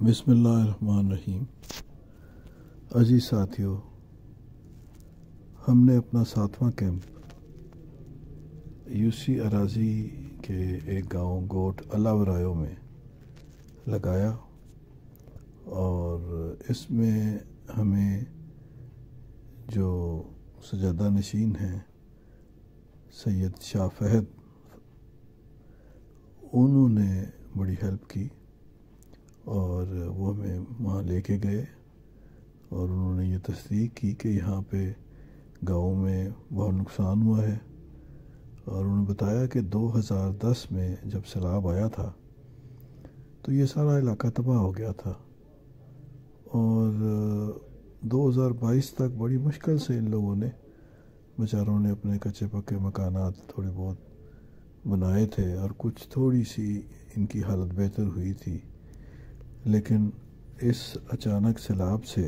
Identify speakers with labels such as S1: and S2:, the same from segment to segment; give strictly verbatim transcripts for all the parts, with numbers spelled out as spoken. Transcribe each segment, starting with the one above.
S1: بسم اللہ الرحمن الرحیم۔ عزیز ساتھیو، ہم نے اپنا ساتواں کیمپ یو سی اراضی کے ایک گاؤں گوٹ الاورایو میں لگایا، اور اس میں ہمیں جو سجادہ نشین ہیں سید شاہ فہد، انہوں نے بڑی ہیلپ کی اور وہ ہمیں وہاں لے کے گئے، اور انہوں نے یہ تصدیق کی کہ یہاں پہ گاؤں میں بہت نقصان ہوا ہے، اور انہوں نے بتایا کہ دو ہزار دس میں جب سیلاب آیا تھا تو یہ سارا علاقہ تباہ ہو گیا تھا، اور دو ہزار بائیس تک بڑی مشکل سے ان لوگوں نے بیچاروں نے اپنے کچے پکے مکانات تھوڑے بہت بنائے تھے، اور کچھ تھوڑی سی ان کی حالت بہتر ہوئی تھی، لیکن اس اچانک سیلاب سے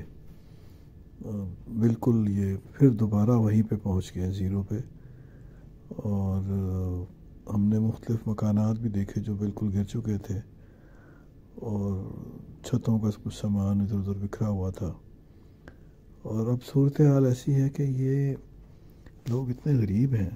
S1: بالکل یہ پھر دوبارہ وہیں پہ پہنچ گئے زیرو پہ، اور ہم نے مختلف مکانات بھی دیکھے جو بالکل گر چکے تھے، اور چھتوں کا کچھ سامان ادھر ادھر بکھرا ہوا تھا۔ اور اب صورتحال ایسی ہے کہ یہ لوگ اتنے غریب ہیں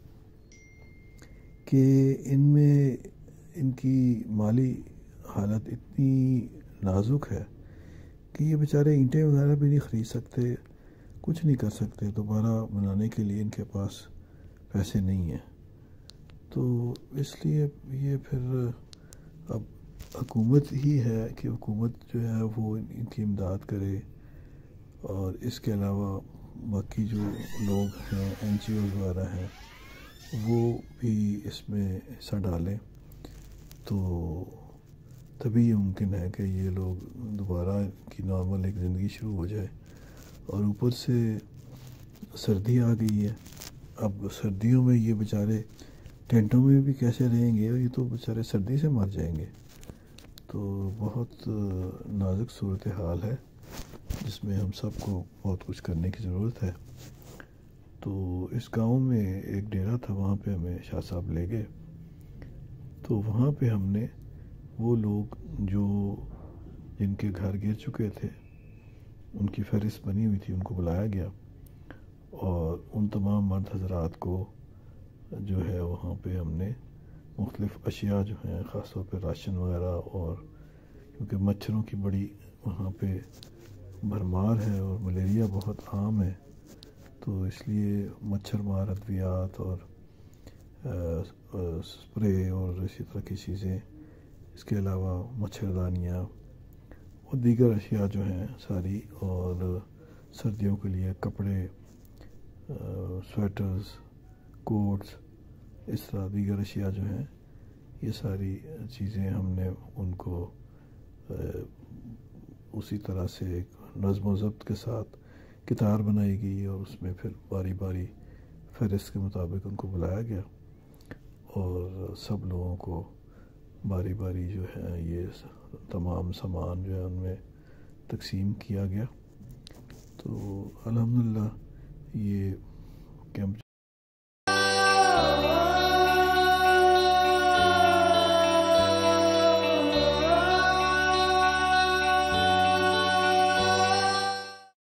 S1: کہ ان میں ان کی مالی حالت اتنی نازک ہے کہ یہ بیچارے اینٹیں وغیرہ بھی نہیں خرید سکتے، کچھ نہیں کر سکتے، دوبارہ بنانے کے لیے ان کے پاس پیسے نہیں ہیں۔ تو اس لیے یہ پھر اب حکومت ہی ہے کہ حکومت جو ہے وہ ان کی امداد کرے، اور اس کے علاوہ باقی جو لوگ ہیں این جی اوز وغیرہ ہیں وہ بھی اس میں حصہ ڈالیں، تو تبھی یہ ممکن ہے کہ یہ لوگ دوبارہ کی نارمل ایک زندگی شروع ہو جائے۔ اور اوپر سے سردی آ گئی ہے، اب سردیوں میں یہ بیچارے ٹینٹوں میں بھی کیسے رہیں گے، اور یہ تو بیچارے سردی سے مر جائیں گے۔ تو بہت نازک صورتحال ہے جس میں ہم سب کو بہت کچھ کرنے کی ضرورت ہے۔ تو اس گاؤں میں ایک ڈیرا تھا، وہاں پہ ہمیں شاہ صاحب لے گئے، تو وہاں پہ ہم نے وہ لوگ جو جن کے گھر گر چکے تھے ان کی فہرست بنی ہوئی تھی، ان کو بلایا گیا، اور ان تمام مرد حضرات کو جو ہے وہاں پہ ہم نے مختلف اشیاء جو ہیں، خاص طور پہ راشن وغیرہ، اور کیونکہ مچھروں کی بڑی وہاں پہ بھرمار ہے اور ملیریا بہت عام ہے، تو اس لیے مچھر مار ادویات اور سپرے اور اسی طرح کی چیزیں، اس کے علاوہ مچھردانیاں اور دیگر اشیاء جو ہیں ساری، اور سردیوں کے لیے کپڑے، سویٹرز، کوٹس، اس طرح دیگر اشیاء جو ہیں، یہ ساری چیزیں ہم نے ان کو اسی طرح سے ایک نظم و ضبط کے ساتھ قطار بنائی گئی، اور اس میں پھر باری باری فہرست کے مطابق ان کو بلایا گیا، اور سب لوگوں کو باری باری جو ہے یہ تمام سامان جو ہے ان میں تقسیم کیا گیا۔ تو الحمدللہ یہ کیمپ